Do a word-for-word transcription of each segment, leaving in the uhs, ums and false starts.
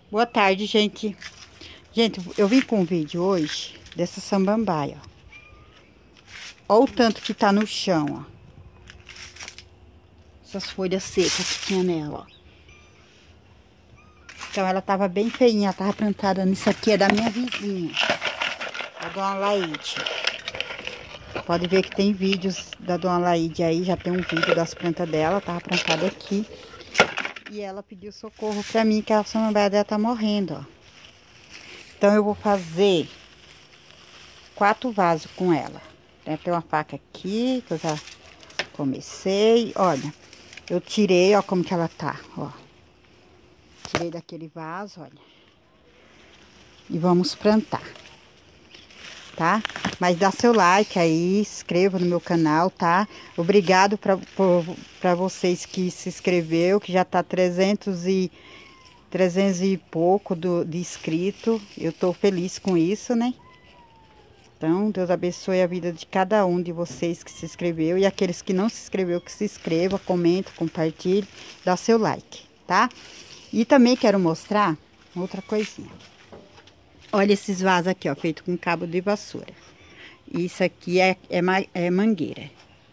Boa tarde, gente. Gente, eu vim com um vídeo hoje dessa samambaia, ó. Olha o tanto que tá no chão, ó. Essas folhas secas que tinha nela, ó. Então ela tava bem feinha, ela tava plantada nisso aqui, é da minha vizinha, a Dona Laide. Pode ver que tem vídeos da Dona Laide aí, já tem um vídeo das plantas dela, tava plantada aqui. E ela pediu socorro pra mim, que a samambaia dela tá morrendo, ó. Então eu vou fazer quatro vasos com ela. Tem uma faca aqui, que eu já comecei. Olha, eu tirei, ó como que ela tá, ó. Tirei daquele vaso, olha. E vamos plantar, tá? Mas dá seu like aí, inscreva no meu canal, tá? Obrigado pra, por, pra vocês que se inscreveu, que já tá trezentos e, trezentos e pouco do, de inscrito. Eu tô feliz com isso, né? Então, Deus abençoe a vida de cada um de vocês que se inscreveu. E aqueles que não se inscreveu, que se inscreva, comenta, compartilhe, dá seu like, tá? E também quero mostrar outra coisinha. Olha esses vasos aqui, ó, feito com cabo de vassoura. Isso aqui é, é, é mangueira.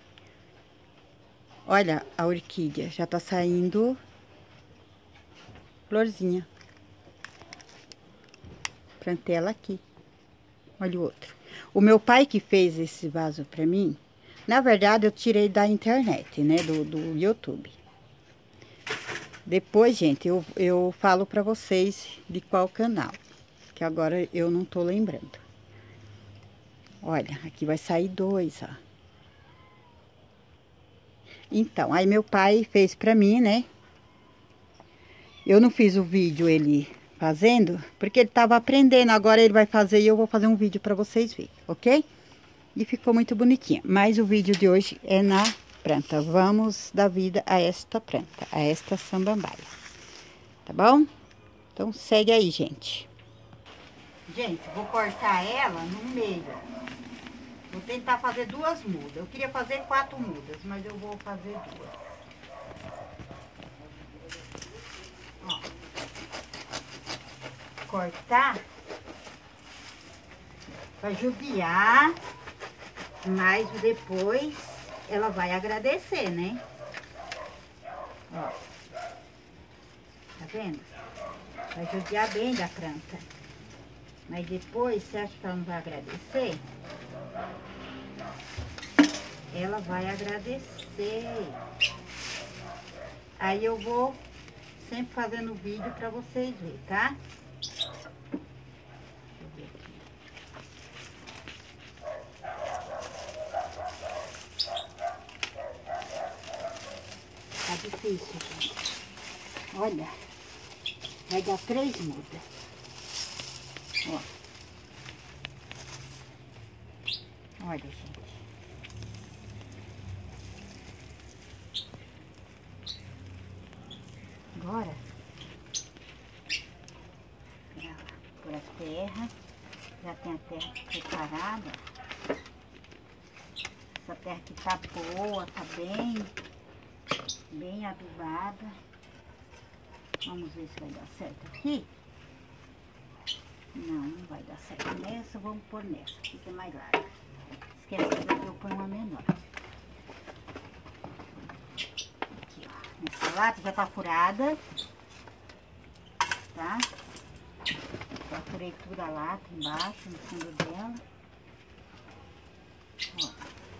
Olha a orquídea, já tá saindo florzinha. Plantei ela aqui. Olha o outro. O meu pai que fez esse vaso pra mim, na verdade eu tirei da internet, né, do, do YouTube. Depois, gente, eu, eu falo pra vocês de qual canal, que agora eu não tô lembrando. Olha, aqui vai sair dois, ó. Então, aí meu pai fez pra mim, né. Eu não fiz o vídeo ele fazendo, porque ele tava aprendendo. Agora ele vai fazer e eu vou fazer um vídeo pra vocês verem, ok? E ficou muito bonitinha. Mas o vídeo de hoje é na planta. Vamos dar vida a esta planta, a esta samambaia. Tá bom? Então segue aí, gente. Gente, vou cortar ela no meio, ó. Vou tentar fazer duas mudas. Eu queria fazer quatro mudas, mas eu vou fazer duas. Ó. Cortar pra judiar, mas depois ela vai agradecer, né? Ó. Tá vendo? Vai judiar bem da planta. Mas depois, você acha que ela não vai agradecer? Ela vai agradecer. Aí eu vou sempre fazendo vídeo pra vocês verem, tá? Deixa eu ver aqui. Tá difícil, gente. Olha, vai dar três mudas. Ó. Olha, gente. Agora, por a terra, já tem a terra preparada. Essa terra aqui tá boa, tá bem, bem adubada. Vamos ver se vai dar certo aqui. Não, não vai dar certo nessa, vamos pôr nessa, fica mais larga. Esquece que eu ponho uma menor. Aqui, ó. Essa lata já tá furada, tá? Já furei tudo a lata embaixo, no fundo dela. Ó.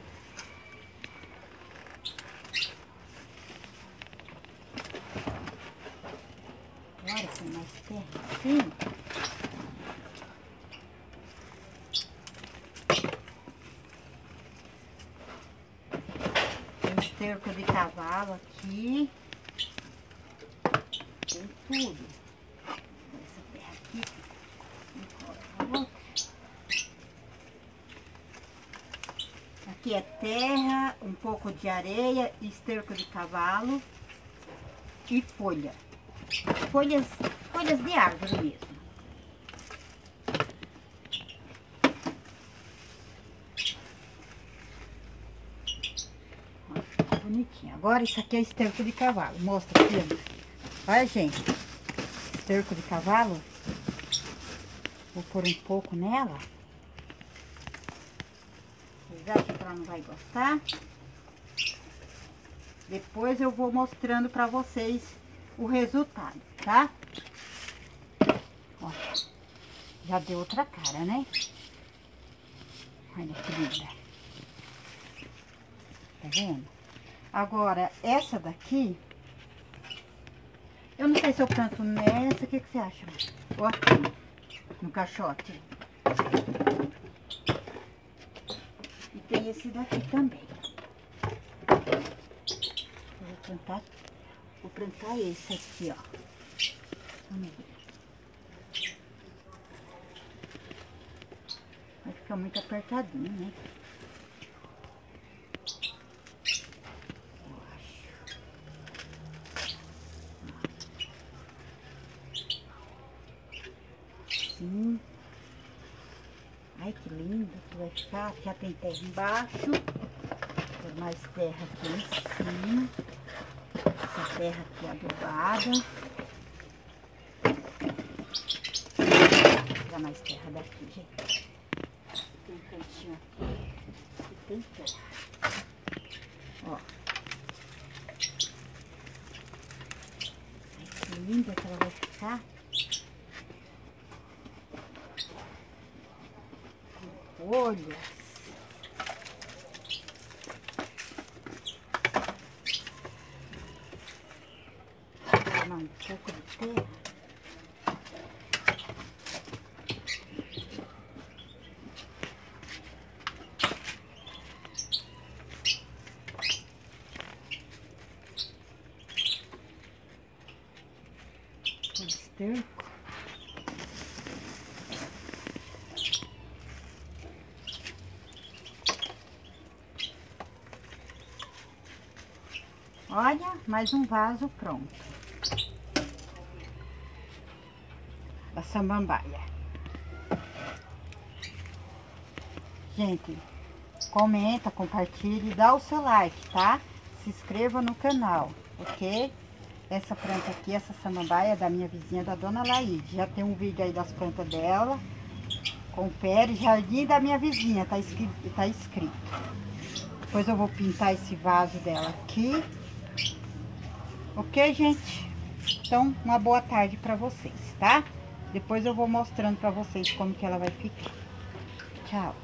Agora tem mais terra assim. Esterco de cavalo aqui. Tem tudo. Essa terra aqui. Aqui é terra, um pouco de areia, esterco de cavalo e folha. Folhas, folhas de árvore mesmo. Bonitinho. Agora isso aqui é esterco de cavalo. Mostra aqui, ó. Olha, gente. esterco de cavalo. Vou pôr um pouco nela. Vocês acham que ela não vai gostar? Depois eu vou mostrando pra vocês o resultado, tá? Olha, já deu outra cara, né? Olha que linda. Tá vendo? Agora, essa daqui, eu não sei se eu planto nessa, o que, que você acha? Ou aqui, no caixote. E tem esse daqui também. Eu vou plantar, vou plantar esse aqui, ó. Vamos ver. Vai ficar muito apertadinho, né? Assim. Ai, que lindo que vai ficar. Já tem terra embaixo. Tem mais terra aqui em cima. Essa terra aqui adubada. Vou tirar mais terra daqui, gente. Tem um cantinho aqui e tem terra. Ó. Ai, que linda que ela vai ficar. Olha. Vou tomar um pouco de terra. O esterco. Olha, mais um vaso pronto. Da samambaia. Gente, comenta, compartilhe, dá o seu like, tá? Se inscreva no canal, ok? Essa planta aqui, essa samambaia é da minha vizinha, da Dona Laide. Já tem um vídeo aí das plantas dela. Confere, jardim da minha vizinha, tá escrito, tá escrito. Depois eu vou pintar esse vaso dela aqui. Ok, gente? Então, uma boa tarde pra vocês, tá? Depois eu vou mostrando pra vocês como que ela vai ficar. Tchau.